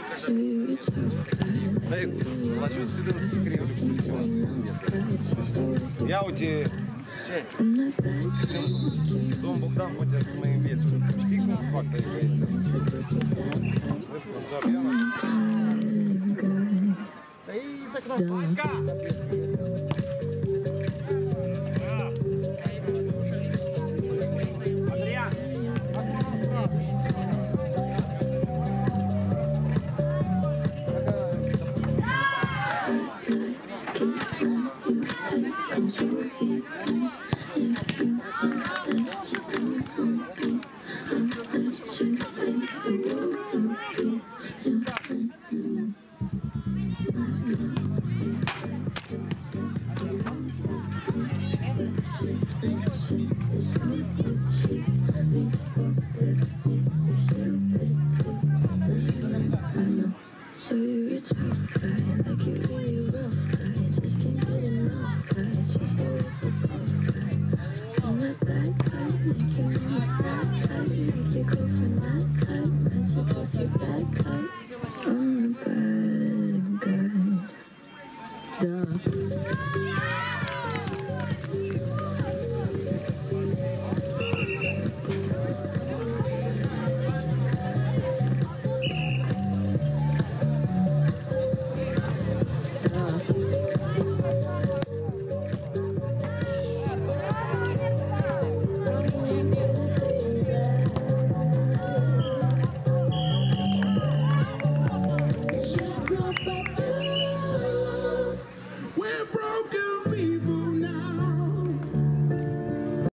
Дай ложусь, ты там скрипишь. Я у тебя... Дом Богдан ходит с моим ветром. Штикнул с факта является. Да и так нас панька! So you're a tough guy, like you're really rough guy. Just can't get enough guy, just always a puff guy. On that bad side, make your mom sad side, make your girlfriend mad side, messy pussy bad side.